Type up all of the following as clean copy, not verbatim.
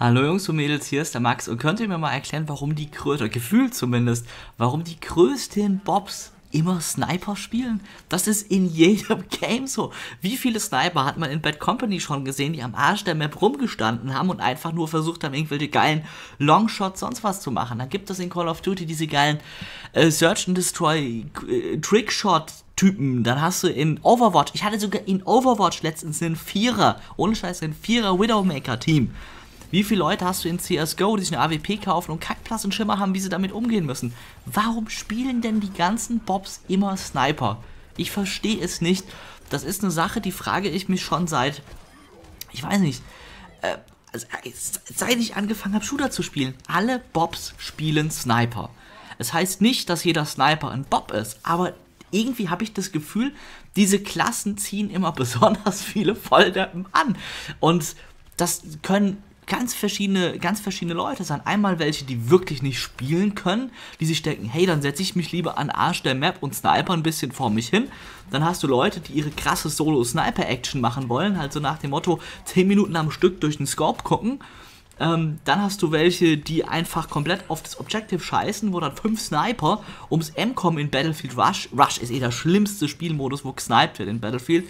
Hallo Jungs und Mädels, hier ist der Max und könnt ihr mir mal erklären, warum die größten, gefühlt zumindest, warum die größten Bobs immer Sniper spielen? Das ist in jedem Game so. Wie viele Sniper hat man in Bad Company schon gesehen, die am Arsch der Map rumgestanden haben und einfach nur versucht haben, irgendwelche geilen Longshots sonst was zu machen? Dann gibt es in Call of Duty diese geilen Search and Destroy Trickshot Typen, dann hast du in Overwatch, ich hatte sogar in Overwatch letztens einen Vierer, ohne Scheiß, einen Vierer Widowmaker-Team. Wie viele Leute hast du in CSGO, die sich eine AWP kaufen und Kackplatz und Schimmer haben, wie sie damit umgehen müssen? Warum spielen denn die ganzen Bobs immer Sniper? Ich verstehe es nicht. Das ist eine Sache, die frage ich mich schon seit, ich weiß nicht, seit ich angefangen habe, Shooter zu spielen. Alle Bobs spielen Sniper. Es heißt nicht, dass jeder Sniper ein Bob ist, aber irgendwie habe ich das Gefühl, diese Klassen ziehen immer besonders viele Volldeppen an. Und das können ganz verschiedene Leute sein. Einmal welche, die wirklich nicht spielen können, die sich denken, hey, dann setze ich mich lieber an den Arsch der Map und sniper ein bisschen vor mich hin. Dann hast du Leute, die ihre krasse Solo-Sniper-Action machen wollen, halt so nach dem Motto 10 Minuten am Stück durch den Scope gucken. Dann hast du welche, die einfach komplett auf das Objective scheißen, wo dann 5 Sniper ums M-Com in Battlefield Rush ist der schlimmste Spielmodus, wo gesniped wird in Battlefield,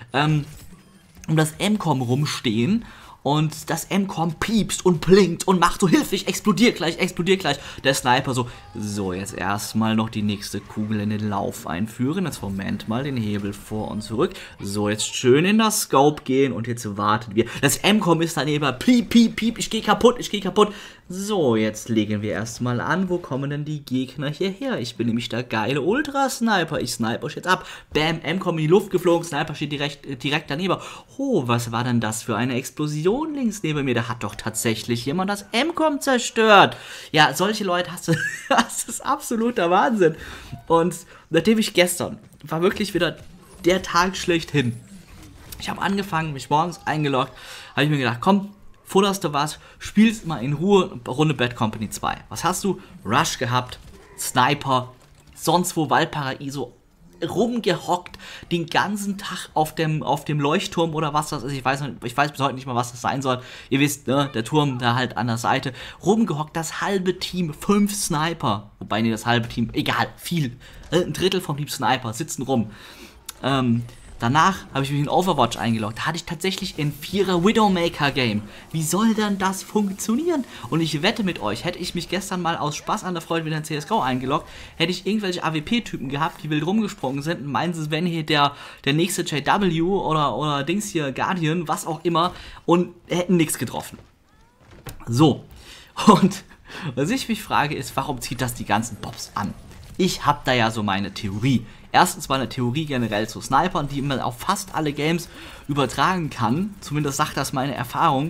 um das M-Com rumstehen. Und das M-Com piepst und blinkt und macht so, Hilfe, ich explodier gleich. Der Sniper so, jetzt erstmal noch die nächste Kugel in den Lauf einführen. Jetzt Moment mal den Hebel vor und zurück. So, jetzt schön in das Scope gehen und jetzt warten wir. Das M-Com ist daneben, piep, ich geh kaputt. So, jetzt legen wir erstmal an. Wo kommen denn die Gegner hierher? Ich bin nämlich der geile Ultra-Sniper. Ich sniper euch jetzt ab. Bam, M-Com in die Luft geflogen, Sniper steht direkt daneben. Oh, was war denn das für eine Explosion links neben mir? Da hat doch tatsächlich jemand das M-Com zerstört. Ja, solche Leute hast du, das ist absoluter Wahnsinn. Und nachdem ich gestern, war wirklich wieder der Tag schlechthin. Ich habe angefangen, mich morgens eingeloggt, habe ich mir gedacht, komm, futterst du was, spielst mal in Ruhe eine Runde Bad Company 2. Was hast du? Rush gehabt, Sniper, sonst wo Valparaiso, rumgehockt, den ganzen Tag auf dem Leuchtturm oder was das ist. Ich weiß bis heute nicht mal, was das sein soll. Ihr wisst, ne, der Turm da halt an der Seite. Rumgehockt, das halbe Team, 5 Sniper. Wobei, nee, das halbe Team, egal, viel. Ein Drittel vom Team Sniper sitzen rum. Danach habe ich mich in Overwatch eingeloggt. Da hatte ich tatsächlich ein 4er Widowmaker-Game. Wie soll denn das funktionieren? Und ich wette mit euch, hätte ich mich gestern mal aus Spaß an der Freude wieder in CSGO eingeloggt, hätte ich irgendwelche AWP-Typen gehabt, die wild rumgesprungen sind und meinen, sie wären hier der nächste JW oder Dings hier, Guardian, was auch immer, und hätten nichts getroffen. So. Und was ich mich frage ist, warum zieht das die ganzen Bobs an? Ich habe da ja so meine Theorie. Erstens mal eine Theorie generell zu Snipern, die man auf fast alle Games übertragen kann. Zumindest sagt das meine Erfahrung,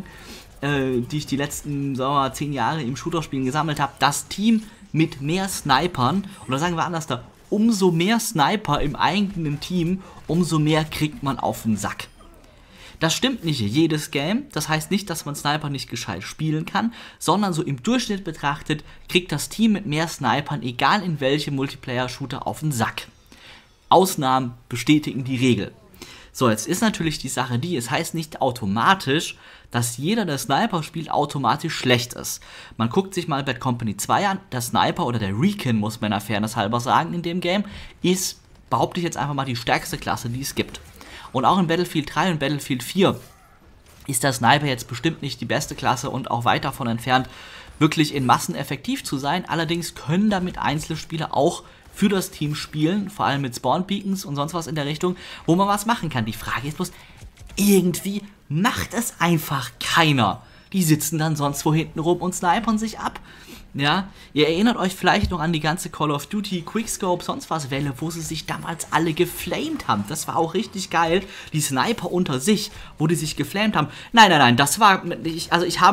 die ich die letzten 10 Jahre im Shooter-Spielen gesammelt habe. Das Team mit mehr Snipern, oder sagen wir anders da, umso mehr Sniper im eigenen Team, umso mehr kriegt man auf den Sack. Das stimmt nicht jedes Game, das heißt nicht, dass man Sniper nicht gescheit spielen kann, sondern so im Durchschnitt betrachtet kriegt das Team mit mehr Snipern, egal in welchem Multiplayer-Shooter, auf den Sack. Ausnahmen bestätigen die Regel. So, jetzt ist natürlich die Sache die, es heißt nicht automatisch, dass jeder, der Sniper spielt, automatisch schlecht ist. Man guckt sich mal Bad Company 2 an, der Sniper oder der Recon, muss man in der Fairness halber sagen, in dem Game, ist, behaupte ich jetzt einfach mal, die stärkste Klasse, die es gibt. Und auch in Battlefield 3 und Battlefield 4 ist der Sniper jetzt bestimmt nicht die beste Klasse und auch weit davon entfernt, wirklich in Massen effektiv zu sein. Allerdings können damit Einzelspieler auch für das Team spielen, vor allem mit Spawn-Beacons und sonst was in der Richtung, wo man was machen kann. Die Frage ist bloß, irgendwie macht es einfach keiner. Die sitzen dann sonst wo hinten rum und snipern sich ab. Ja, ihr erinnert euch vielleicht noch an die ganze Call of Duty, Quickscope, sonst was Welle, wo sie sich damals alle geflamed haben. Das war auch richtig geil. Die Sniper unter sich, wo die sich geflamed haben. Nein, das war, ich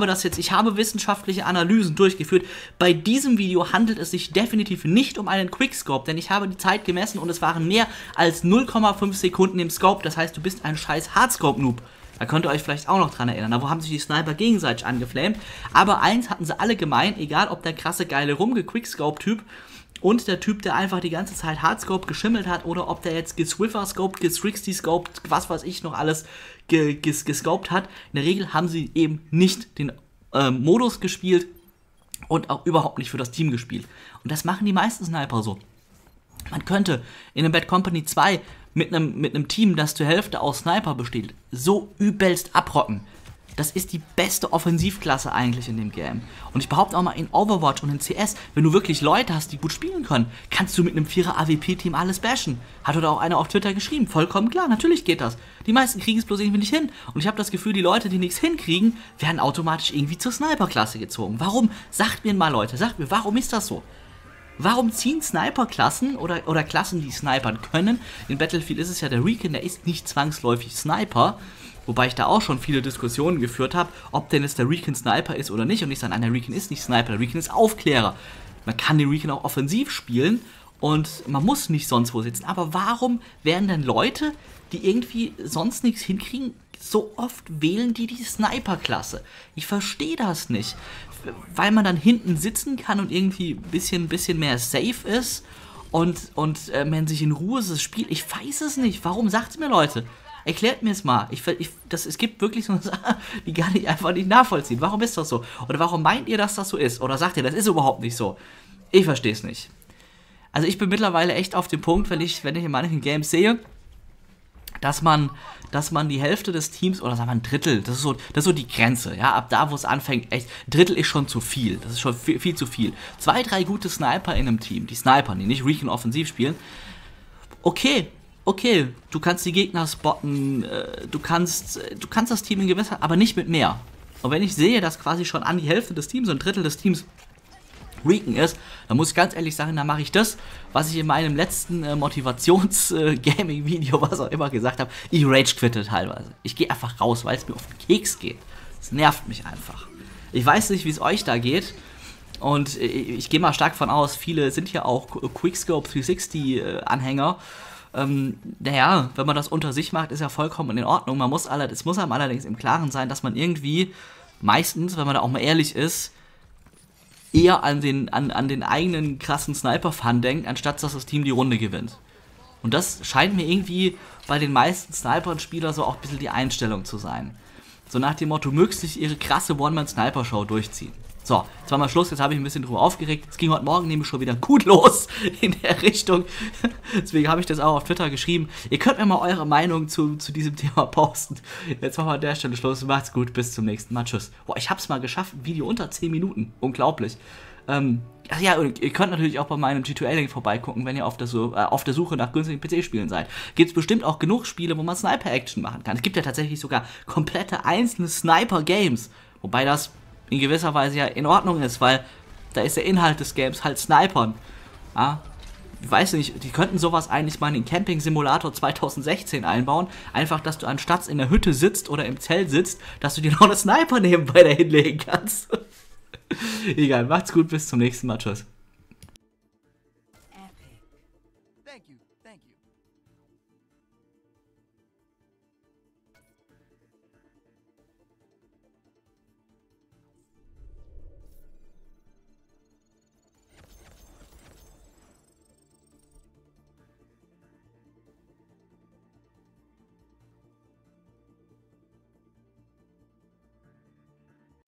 habe wissenschaftliche Analysen durchgeführt. Bei diesem Video handelt es sich definitiv nicht um einen Quickscope, denn ich habe die Zeit gemessen und es waren mehr als 0,5 Sekunden im Scope. Das heißt, du bist ein scheiß Hardscope-Noob. Da könnt ihr euch vielleicht auch noch dran erinnern. Da haben sich die Sniper gegenseitig angeflammt. Aber eins hatten sie alle gemein, egal ob der krasse, geile Rumge-Quickscope-Typ und der Typ, der einfach die ganze Zeit Hardscope geschimmelt hat, oder ob der jetzt geswiffer-scoped, gesrixty-scoped, was weiß ich noch alles gescoped hat. In der Regel haben sie eben nicht den Modus gespielt und auch überhaupt nicht für das Team gespielt. Und das machen die meisten Sniper so. Man könnte in einem Bad Company 2 mit einem Team, das zur Hälfte aus Sniper besteht, so übelst abrocken. Das ist die beste Offensivklasse eigentlich in dem Game. Und ich behaupte auch mal, in Overwatch und in CS, wenn du wirklich Leute hast, die gut spielen können, kannst du mit einem 4er AWP-Team alles bashen. Hat oder auch einer auf Twitter geschrieben. Vollkommen klar, natürlich geht das. Die meisten kriegen es bloß irgendwie nicht hin. Und ich habe das Gefühl, die Leute, die nichts hinkriegen, werden automatisch irgendwie zur Sniper-Klasse gezogen. Warum? Sagt mir mal, Leute, sagt mir, warum ist das so? Warum ziehen Sniper-Klassen oder Klassen, die snipern können? In Battlefield ist es ja der Recon, der ist nicht zwangsläufig Sniper. Wobei ich da auch schon viele Diskussionen geführt habe, ob denn jetzt der Recon Sniper ist oder nicht. Und ich sage, nein, der Recon ist nicht Sniper, der Recon ist Aufklärer. Man kann den Recon auch offensiv spielen und man muss nicht sonst wo sitzen. Aber warum werden denn Leute, die irgendwie sonst nichts hinkriegen, so oft wählen die Sniper-Klasse? Ich verstehe das nicht. Weil man dann hinten sitzen kann und irgendwie ein bisschen mehr safe ist und man sich in Ruhe das spielt. Ich weiß es nicht. Warum? Sagt's mir, Leute. Erklärt mir es mal. Es gibt wirklich so eine Sache, die gar nicht einfach nicht nachvollziehen. Warum ist das so? Oder warum meint ihr, dass das so ist? Oder sagt ihr, das ist überhaupt nicht so? Ich verstehe es nicht. Also ich bin mittlerweile echt auf dem Punkt, wenn ich in manchen Games sehe, dass man die Hälfte des Teams, oder sagen wir ein Drittel, das ist so die Grenze, ja, ab da, wo es anfängt, echt, ein Drittel ist schon zu viel, das ist schon viel zu viel. 2, 3 gute Sniper in einem Team, die snipern, die nicht Recon offensiv spielen, okay, du kannst die Gegner spotten, du kannst das Team in gewisser, aber nicht mit mehr. Und wenn ich sehe, dass quasi schon an die Hälfte des Teams, so ein Drittel des Teams Recon ist, dann muss ich ganz ehrlich sagen, dann mache ich das, was ich in meinem letzten Motivations-Gaming-Video, was auch immer, gesagt habe. Ich rage-quitte teilweise. Ich gehe einfach raus, weil es mir auf den Keks geht. Es nervt mich einfach. Ich weiß nicht, wie es euch da geht. Und ich gehe mal stark von aus, viele sind ja auch Quickscope 360-Anhänger. Naja, wenn man das unter sich macht, ist ja vollkommen in Ordnung. Es muss einem allerdings im Klaren sein, dass man irgendwie meistens, wenn man da auch mal ehrlich ist, eher an den eigenen krassen Sniper-Fun denkt, anstatt dass das Team die Runde gewinnt. Und das scheint mir irgendwie bei den meisten Sniper-Spielern so auch ein bisschen die Einstellung zu sein. So nach dem Motto, möglichst ihre krasse One-Man-Sniper-Show durchziehen. So, jetzt war mal Schluss, jetzt habe ich ein bisschen drüber aufgeregt. Es ging heute Morgen nämlich schon wieder gut los in der Richtung. Deswegen habe ich das auch auf Twitter geschrieben. Ihr könnt mir mal eure Meinung zu diesem Thema posten. Jetzt machen wir an der Stelle Schluss. Macht's gut, bis zum nächsten Mal. Tschüss. Boah, ich habe es mal geschafft. Ein Video unter 10 Minuten. Unglaublich. Ach ja, und ihr könnt natürlich auch bei meinem G2A-Link vorbeigucken, wenn ihr auf der Suche nach günstigen PC-Spielen seid. Gibt es bestimmt auch genug Spiele, wo man Sniper-Action machen kann. Es gibt ja tatsächlich sogar komplette einzelne Sniper-Games. Wobei das in gewisser Weise ja in Ordnung ist, weil da ist der Inhalt des Games halt Snipern. Ja, ich weiß nicht, die könnten sowas eigentlich mal in den Camping Simulator 2016 einbauen. Einfach, dass du anstatt in der Hütte sitzt oder im Zelt sitzt, dass du dir noch eine Sniper nebenbei da hinlegen kannst. Egal, macht's gut, bis zum nächsten Mal. Tschüss. Thank you.